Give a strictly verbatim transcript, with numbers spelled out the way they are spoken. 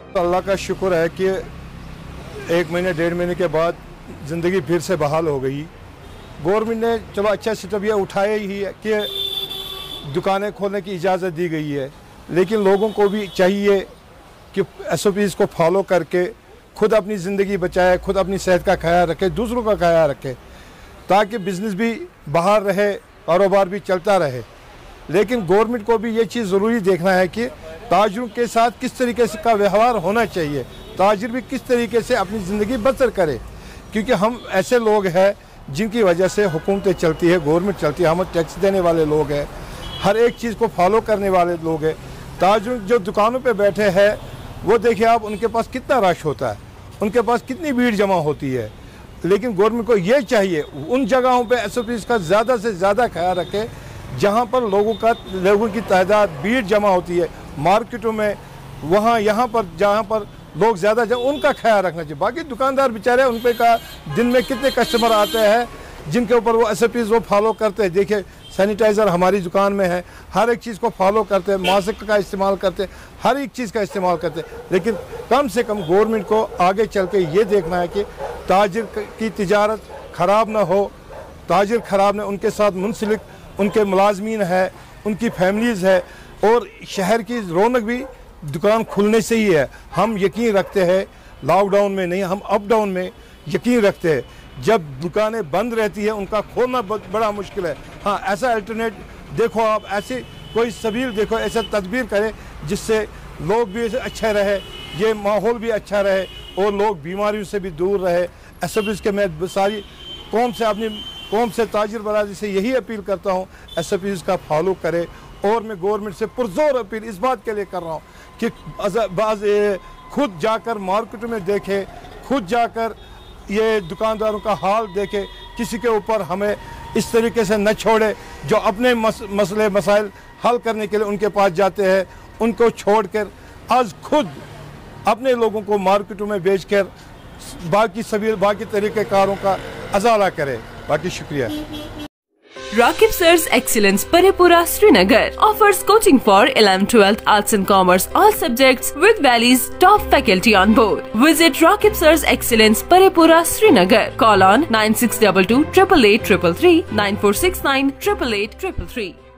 अल्लाह का शुक्र है कि एक महीने डेढ़ महीने के बाद ज़िंदगी फिर से बहाल हो गई। गवर्नमेंट ने चलो अच्छा स्टेप यह उठाया ही है कि दुकानें खोलने की इजाज़त दी गई है, लेकिन लोगों को भी चाहिए कि एस ओ पीज़ को फॉलो करके खुद अपनी ज़िंदगी बचाए, खुद अपनी सेहत का ख्याल रखे, दूसरों का ख्याल रखे, ताकि बिज़नेस भी बाहर रहे, कारोबार भी चलता रहे। लेकिन गवर्नमेंट को भी ये चीज़ ज़रूरी देखना है कि ताजिरों के साथ किस तरीके से का व्यवहार होना चाहिए, ताजिर भी किस तरीके से अपनी ज़िंदगी बसर करे, क्योंकि हम ऐसे लोग हैं जिनकी वजह से हुकूमतें चलती है, गवर्नमेंट चलती है, हम टैक्स देने वाले लोग हैं, हर एक चीज़ को फॉलो करने वाले लोग हैं। ताजिर जो दुकानों पे बैठे हैं वो देखिए आप, उनके पास कितना रश होता है, उनके पास कितनी भीड़ जमा होती है। लेकिन गवर्नमेंट को ये चाहिए उन जगहों पे एस ओ पीज़ का ज़्यादा से ज़्यादा ख्याल रखे जहाँ पर लोगों का लोगों की तादाद भीड़ जमा होती है, मार्केटों में, वहाँ यहाँ पर जहाँ पर लोग ज़्यादा जा उनका ख्याल रखना चाहिए। बाकी दुकानदार बेचारे उन पे का दिन में कितने कस्टमर आते हैं जिनके ऊपर वो एस ओ पीज़ वो फॉलो करते हैं। देखिए सैनिटाइज़र हमारी दुकान में है, हर एक चीज़ को फॉलो करते हैं, मास्क का इस्तेमाल करते हैं, हर एक चीज़ का इस्तेमाल करते हैं। लेकिन कम से कम गवर्नमेंट को आगे चल के ये देखना है कि ताजिर की तिजारत ख़राब ना हो, ताजिर ख़राब ना, उनके साथ मुंसलिक उनके मुलाजमीन है, उनकी फैमिलीज़ है, और शहर की रौनक भी दुकान खुलने से ही है। हम यकीन रखते हैं लॉकडाउन में नहीं, हम अप डाउन में यकीन रखते हैं। जब दुकानें बंद रहती है उनका खोलना बड़ा मुश्किल है। हाँ, ऐसा अल्टरनेट देखो आप, ऐसी कोई सबील देखो, ऐसा तदबीर करें जिससे लोग भी अच्छे रहे, ये माहौल भी अच्छा रहे और लोग बीमारियों से भी दूर रहे। एस ओ पीज़ के मैं सारी कौम से, अपनी कौम से, ताजिर बरादरी से यही अपील करता हूँ एस ओ पीज़ का फॉलो करे। और मैं गवर्नमेंट से पुरजोर अपील इस बात के लिए कर रहा हूँ कि बाज़ खुद जाकर मार्केट में देखे, खुद जाकर ये दुकानदारों का हाल देखे, किसी के ऊपर हमें इस तरीके से न छोड़े जो अपने मस, मसले मसाइल हल करने के लिए उनके पास जाते हैं, उनको छोड़कर आज खुद अपने लोगों को मार्केटों में बेचकर बाकी सभी बाकी तरीक़ेकारों का अजाला करे। बाकी शुक्रिया। Rakib Sir's Excellence Paripura Srinagar offers coaching for eleventh twelfth Arts and Commerce all subjects with Valley's top faculty on board. Visit Rakib Sir's Excellence Paripura Srinagar. Call on nine six two two eight eight three three three, nine four six nine eight eight eight three three.